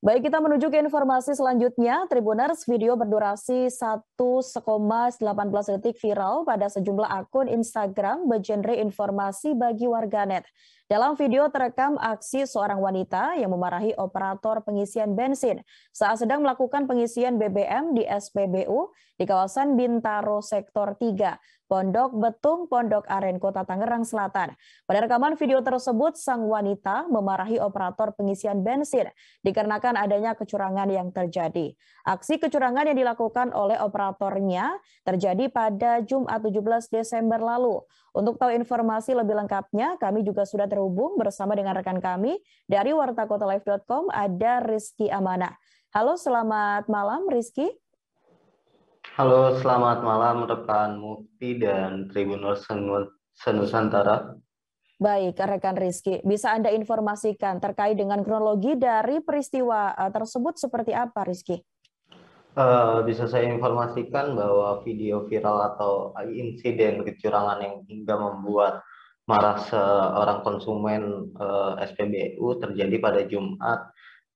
Baik, kita menuju ke informasi selanjutnya. Tribuners, video berdurasi 1,18 detik viral pada sejumlah akun Instagram bergenre informasi bagi warganet. Dalam video terekam aksi seorang wanita yang memarahi operator pengisian bensin saat sedang melakukan pengisian BBM di SPBU di kawasan Bintaro Sektor 3, Pondok Betung, Pondok Aren, Kota Tangerang Selatan. Pada rekaman video tersebut, sang wanita memarahi operator pengisian bensin dikarenakan adanya kecurangan yang terjadi. Aksi kecurangan yang dilakukan oleh operatornya terjadi pada Jumat 17 Desember lalu. Untuk tahu informasi lebih lengkapnya, kami juga sudah terhubung bersama dengan rekan kami dari wartakotalive.com, ada Rizky Amanah. Halo, selamat malam Rizky. Halo, selamat malam rekan Mufti dan Tribuners Senusantara. Baik, rekan Rizky, bisa Anda informasikan terkait dengan kronologi dari peristiwa tersebut seperti apa, Rizky? Bisa saya informasikan bahwa video viral atau insiden kecurangan yang hingga membuat marah seorang konsumen SPBU terjadi pada Jumat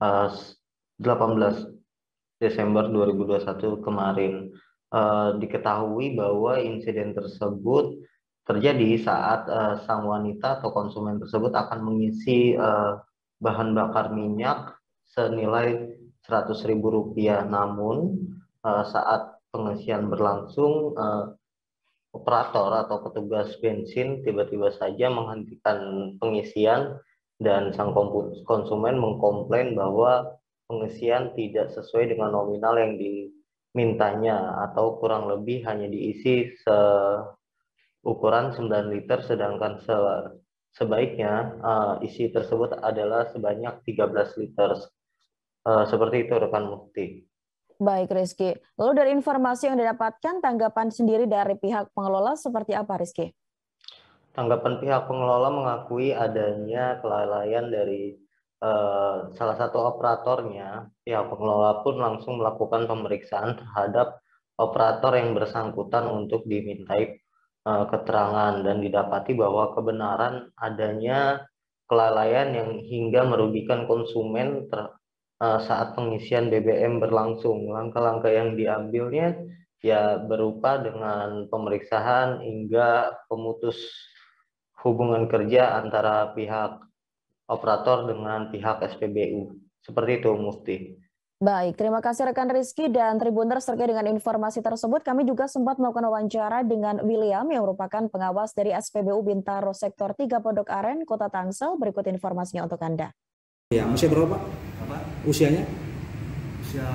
18 Desember 2021 kemarin. Diketahui bahwa insiden tersebut terjadi saat sang wanita atau konsumen tersebut akan mengisi bahan bakar minyak senilai Rp100.000. Namun saat pengisian berlangsung, operator atau petugas bensin tiba-tiba saja menghentikan pengisian dan sang konsumen mengkomplain bahwa pengisian tidak sesuai dengan nominal yang dimintanya atau kurang lebih hanya diisi ukuran 9 liter, sedangkan sebaiknya isi tersebut adalah sebanyak 13 liter. Seperti itu rekan Mufti. Baik Rizky, lalu dari informasi yang didapatkan, tanggapan sendiri dari pihak pengelola seperti apa Rizky? Tanggapan pihak pengelola mengakui adanya kelalaian dari salah satu operatornya. Pihak pengelola pun langsung melakukan pemeriksaan terhadap operator yang bersangkutan untuk dimintai keterangan, dan didapati bahwa kebenaran adanya kelalaian yang hingga merugikan konsumen saat pengisian BBM berlangsung. Langkah-langkah yang diambilnya ya berupa dengan pemeriksaan hingga pemutus hubungan kerja antara pihak operator dengan pihak SPBU. Seperti itu, Mufti. Baik, terima kasih rekan Rizky dan Tribuners terkait dengan informasi tersebut. Kami juga sempat melakukan wawancara dengan William yang merupakan pengawas dari SPBU Bintaro Sektor 3 Pondok Aren, Kota Tangsel. Berikut informasinya untuk Anda. Ya, usia berapa Pak? Apa? Usianya? Usia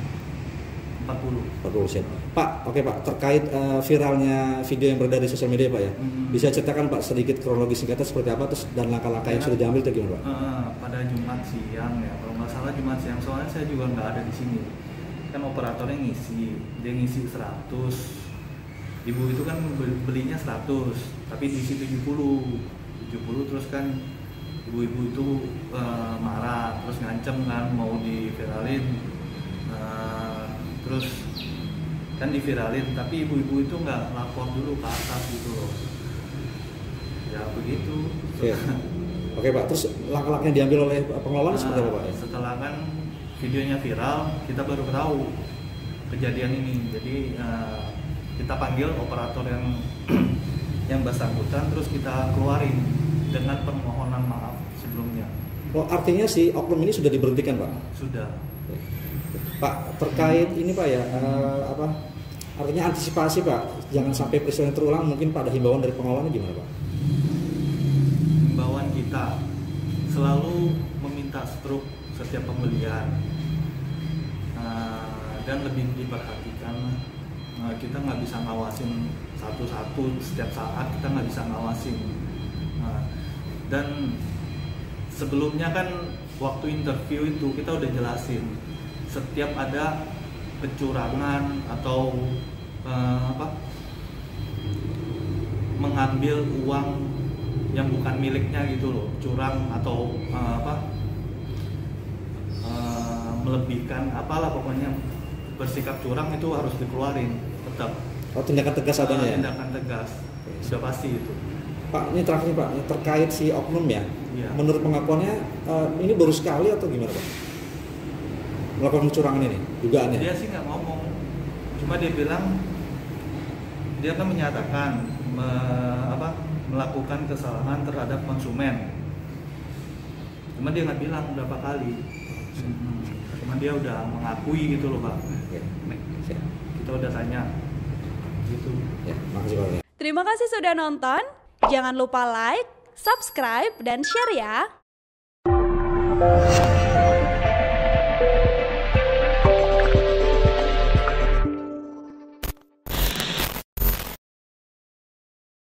40. 40 usia. Pak, oke Pak, terkait viralnya video yang beredar di sosial media Pak ya, bisa ceritakan Pak sedikit kronologi singkatnya seperti apa terus dan langkah-langkah yang sudah diambil itu gimana Pak? Pada Jumat siang ya, kalau nggak salah Jumat siang, soalnya saya juga nggak ada di sini. Kan operatornya dia ngisi 100. Ibu itu kan belinya 100, tapi diisi 70 terus kan ibu-ibu itu marah, terus ngancem kan mau diviralin, terus kan diviralin, tapi ibu-ibu itu nggak lapor dulu ke atas gitu loh. Ya begitu. Ya. Oke Pak, terus langkah-langkah yang diambil oleh pengelola seperti apa Pak? Setelah kan videonya viral, kita baru tahu kejadian ini. Jadi kita panggil operator yang bersangkutan, terus kita keluarin dengan permohonan maaf sebelumnya. Oh, artinya si oknum ini sudah diberhentikan Pak? Sudah. Pak, terkait ini Pak ya, artinya antisipasi Pak, jangan sampai peristiwa yang terulang, mungkin Pak ada himbauan dari pengelola gimana Pak? Himbauan kita selalu meminta struk setiap pembelian, dan lebih diperhatikan. Kita nggak bisa ngawasin satu-satu setiap saat, kita nggak bisa ngawasin. Dan sebelumnya kan waktu interview itu kita udah jelasin, setiap ada kecurangan atau mengambil uang yang bukan miliknya gitu loh, curang atau melebihkan apalah, pokoknya bersikap curang itu harus dikeluarin tetap. Oh, tindakan tegas adanya ya? Tindakan tegas, sudah pasti itu. Pak, ini terakhir Pak, terkait si oknum ya, Iya. Menurut pengakuannya ini baru sekali atau gimana Pak? melakukan kecurangan ini dugaannya? Dia sih nggak ngomong, cuma dia bilang dia kan menyatakan melakukan kesalahan terhadap konsumen, cuma dia nggak bilang berapa kali. Cuma dia udah mengakui gitu loh Pak. Kita udah tanya gitu. Ya, makasih Pak. Terima kasih sudah nonton. Jangan lupa like, subscribe, dan share ya.